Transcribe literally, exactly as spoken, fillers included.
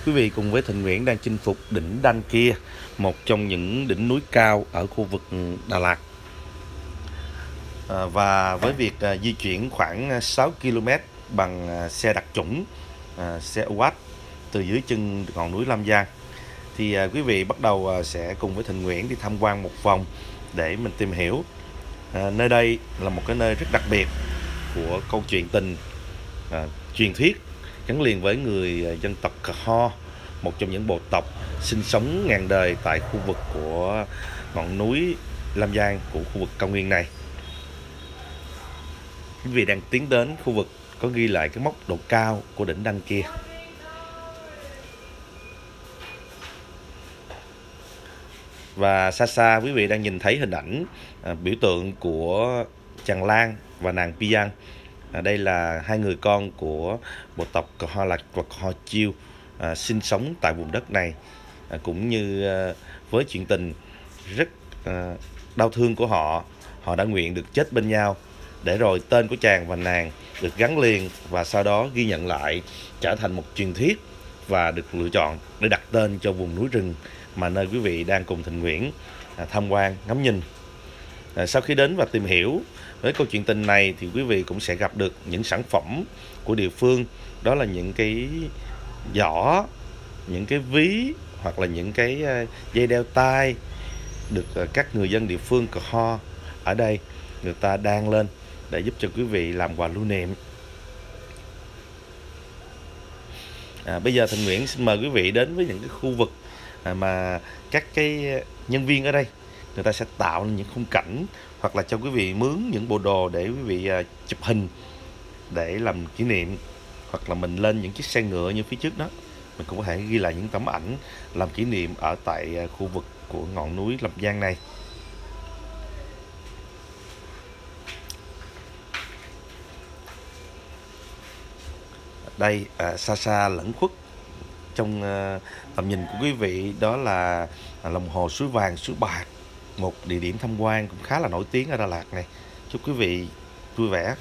Quý vị cùng với Thịnh Nguyễn đang chinh phục đỉnh Đan Kia, một trong những đỉnh núi cao ở khu vực Đà Lạt. À, và với việc à, di chuyển khoảng sáu ki lô mét bằng à, xe đặc chủng, à, xe u át từ dưới chân ngọn núi Lam Giang, thì à, quý vị bắt đầu à, sẽ cùng với Thịnh Nguyễn đi tham quan một vòng để mình tìm hiểu. À, nơi đây là một cái nơi rất đặc biệt của câu chuyện tình à, truyền thuyết gắn liền với người à, dân tộc Cờ Ho, một trong những bộ tộc sinh sống ngàn đời tại khu vực của ngọn núi Lam Giang của khu vực cao nguyên này. Quý vị đang tiến đến khu vực có ghi lại cái mốc độ cao của đỉnh Đan Kia. Và xa xa quý vị đang nhìn thấy hình ảnh à, biểu tượng của chàng Lan và nàng Piang. À, đây là hai người con của bộ tộc Cờ Ho Lạc và Cờ Ho Chiêu à, sinh sống tại vùng đất này, à, cũng như à, với chuyện tình rất à, đau thương của họ, họ đã nguyện được chết bên nhau để rồi tên của chàng và nàng được gắn liền và sau đó ghi nhận lại, trở thành một truyền thuyết và được lựa chọn để đặt tên cho vùng núi rừng mà nơi quý vị đang cùng Thịnh Nguyễn à, tham quan ngắm nhìn. À, sau khi đến và tìm hiểu với câu chuyện tình này thì quý vị cũng sẽ gặp được những sản phẩm của địa phương, đó là những cái giỏ, những cái ví hoặc là những cái uh, dây đeo tai được uh, các người dân địa phương Cờ Ho ở đây người ta đan lên để giúp cho quý vị làm quà lưu niệm. À, bây giờ Thịnh Nguyễn xin mời quý vị đến với những cái khu vực à, mà các cái nhân viên ở đây người ta sẽ tạo nên những khung cảnh hoặc là cho quý vị mướn những bộ đồ để quý vị à, chụp hình để làm kỷ niệm, hoặc là mình lên những chiếc xe ngựa như phía trước đó, mình cũng có thể ghi lại những tấm ảnh làm kỷ niệm ở tại à, khu vực của ngọn núi Lam Giang này. Đây à, xa xa lẫn khuất trong à, tầm nhìn của quý vị đó là à, lòng hồ suối vàng, suối bạc, một địa điểm tham quan cũng khá là nổi tiếng ở Đà Lạt này. Chúc quý vị vui vẻ.